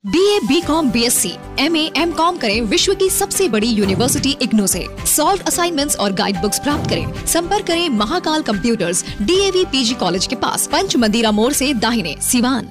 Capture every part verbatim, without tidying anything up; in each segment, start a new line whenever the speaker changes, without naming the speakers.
BA, BCom, BSc, MA, MCom करें विश्व की सबसे बड़ी यूनिवर्सिटी इग्नू से। सॉल्व असाइनमेंट्स और गाइड बुक्स प्राप्त करें। संपर्क करें Mahakal computers, DAV PG college के पास, पंच मंदिरा मोड़ से दाहिने, सिवान।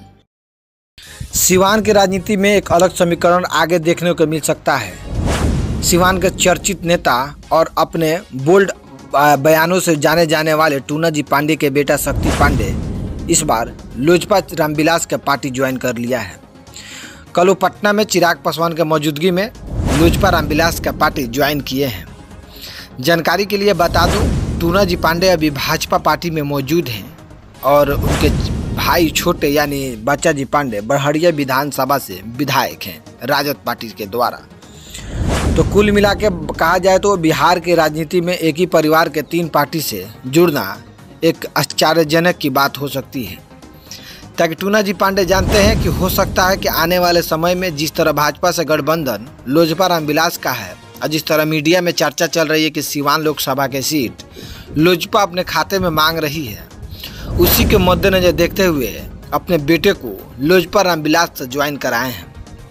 सिवान की राजनीति में एक अलग समीकरण आगे देखने को मिल सकता है। सिवान के चर्चित नेता और अपने बोल्ड बयानों से जाने जाने वाले टूना जी पांडे के बेटा शक्ति पांडे इस बार लोजपा रामविलास के पार्टी ज्वाइन कर लिया है। कल वो पटना में चिराग पासवान के मौजूदगी में लोजपा रामविलास का पार्टी ज्वाइन किए हैं। जानकारी के लिए बता दूं, टूना जी पांडे अभी भाजपा पार्टी में मौजूद हैं और उनके भाई छोटे यानी बच्चा जी पांडे बड़हरिया विधानसभा से विधायक हैं राजद पार्टी के द्वारा। तो कुल मिला के कहा जाए तो बिहार की राजनीति में एक ही परिवार के तीन पार्टी से जुड़ना एक आश्चर्यजनक की बात हो सकती है। ताकि टूना जी पांडे जानते हैं कि हो सकता है कि आने वाले समय में जिस तरह भाजपा से गठबंधन लोजपा रामविलास का है और जिस तरह मीडिया में चर्चा चल रही है कि सिवान लोकसभा के सीट लोजपा अपने खाते में मांग रही है, उसी के मद्देनजर देखते हुए अपने बेटे को लोजपा रामविलास से ज्वाइन कराए हैं।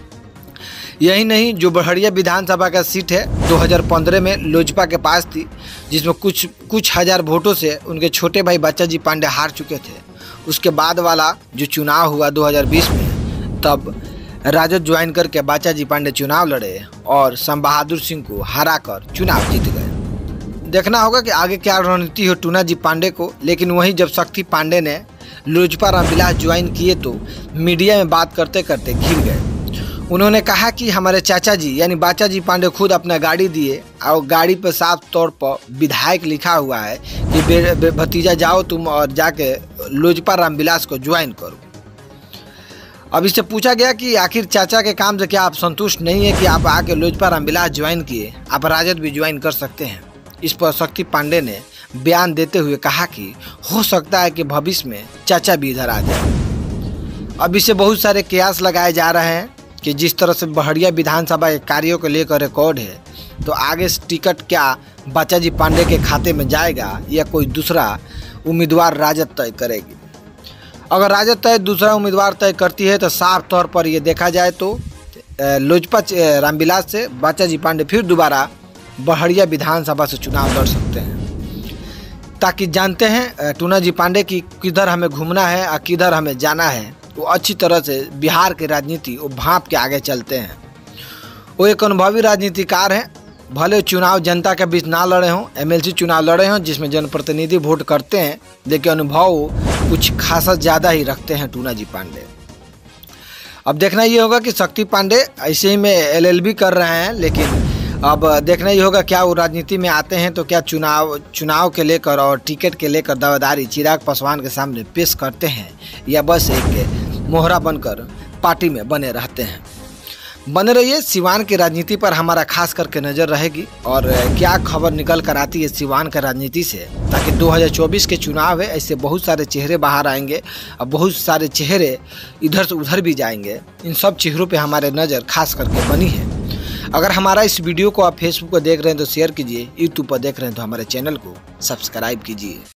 यही नहीं, जो बड़हरिया विधानसभा का सीट है दो हज़ार पंद्रह में लोजपा के पास थी, जिसमें कुछ कुछ हजार वोटों से उनके छोटे भाई बच्चा जी पांडे हार चुके थे। उसके बाद वाला जो चुनाव हुआ दो हज़ार बीस में, तब राजद ज्वाइन करके बच्चा जी पांडे चुनाव लड़े और सम बहादुर सिंह को हराकर चुनाव जीत गए। देखना होगा कि आगे क्या रणनीति हो टूना जी पांडे को। लेकिन वहीं जब शक्ति पांडे ने लोजपा रामविलास ज्वाइन किए तो मीडिया में बात करते करते घिर गए। उन्होंने कहा कि हमारे चाचा जी यानी बच्चा जी पांडे खुद अपना गाड़ी दिए और गाड़ी पर साफ तौर पर विधायक लिखा हुआ है कि भतीजा जाओ तुम और जाके लोजपा रामविलास को ज्वाइन करो। अब इससे पूछा गया कि आखिर चाचा के काम से क्या आप संतुष्ट नहीं है कि आप आके लोजपा रामविलास ज्वाइन किए, आप राजद भी ज्वाइन कर सकते हैं। इस पर शक्ति पांडे ने बयान देते हुए कहा कि हो सकता है कि भविष्य में चाचा भी इधर आ जाए। अब इससे बहुत सारे कयास लगाए जा रहे हैं कि जिस तरह से बड़हरिया विधानसभा के कार्यों को लेकर रिकॉर्ड है, तो आगे टिकट क्या बच्चा जी पांडे के खाते में जाएगा या कोई दूसरा उम्मीदवार राजद तय करेगी। अगर राजद तय दूसरा उम्मीदवार तय करती है तो साफ तौर पर ये देखा जाए तो लोजपा रामविलास से बच्चा जी पांडे फिर दोबारा बड़हरिया विधानसभा से चुनाव लड़ सकते हैं। ताकि जानते हैं टूना जी पांडे की किधर हमें घूमना है और किधर हमें जाना है। वो अच्छी तरह से बिहार की राजनीति वो भांप के आगे चलते हैं। वो एक अनुभवी राजनीतिकार हैं। भले चुनाव जनता के बीच ना लड़े हों, एमएलसी चुनाव लड़े हों जिसमें जनप्रतिनिधि वोट करते हैं, लेकिन अनुभव कुछ खासा ज़्यादा ही रखते हैं टूना जी पांडे। अब देखना ये होगा कि शक्ति पांडे ऐसे ही में एलएलबी कर रहे हैं, लेकिन अब देखना ही होगा क्या वो राजनीति में आते हैं तो क्या चुनाव चुनाव के लेकर और टिकट के लेकर दावेदारी चिराग पासवान के सामने पेश करते हैं या बस एक मोहरा बनकर पार्टी में बने रहते हैं। बने रहिए, सिवान की राजनीति पर हमारा खास करके नज़र रहेगी और क्या खबर निकल कर आती है सिवान की राजनीति से, ताकि दो हज़ार चौबीस के चुनाव है, ऐसे बहुत सारे चेहरे बाहर आएंगे और बहुत सारे चेहरे इधर से उधर भी जाएंगे। इन सब चेहरों पे हमारे नज़र खास करके बनी है। अगर हमारा इस वीडियो को आप फेसबुक पर देख रहे हैं तो शेयर कीजिए, यूट्यूब पर देख रहे हैं तो हमारे चैनल को सब्सक्राइब कीजिए।